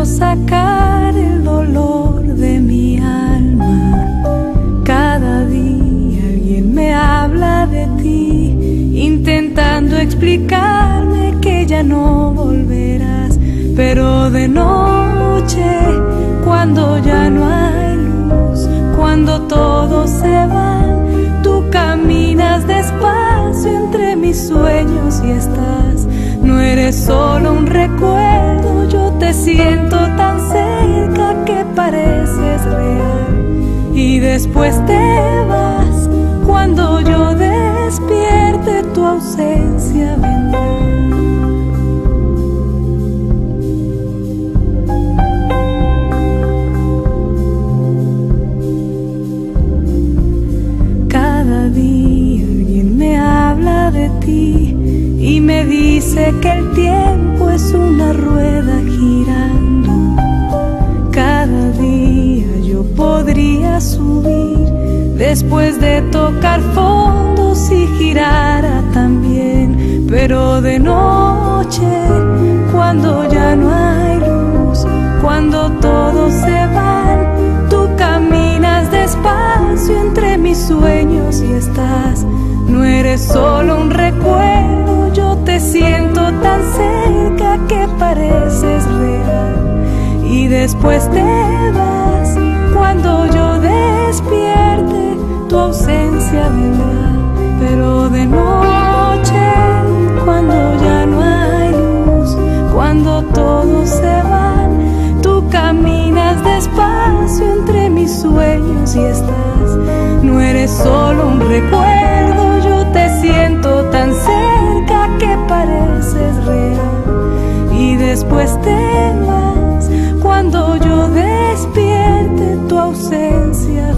intento sacar el dolor de mi alma. Cada día alguien me habla de ti, intentando explicarme que ya no volverás. Pero de noche, cuando ya no hay luz, cuando todos se van, tú caminas despacio entre mis sueños y estás. No eres solo un recuerdo, yo te siento tan cerca que pareces real. Y después te vas, cuando yo despierte tu ausencia vendrá. Cada día alguien me habla de ti y me dice que el tiempo es una rueda girando. Cada día yo podría subir después de tocar fondo si girara también. Pero de noche, cuando ya no hay luz, cuando todos se van, tú caminas despacio entre mis sueños y estás. No eres solo un recuerdo, yo te siento tan cerca que pareces real. Y después te vas, cuando yo despierte tu ausencia vendrá. Pero de noche, cuando ya no hay luz, cuando todos se van, tú caminas despacio entre mis sueños y estás. No eres solo un recuerdo, yo te siento tan cerca que pareces real. Y después te vas, cuando yo despierte tu ausencia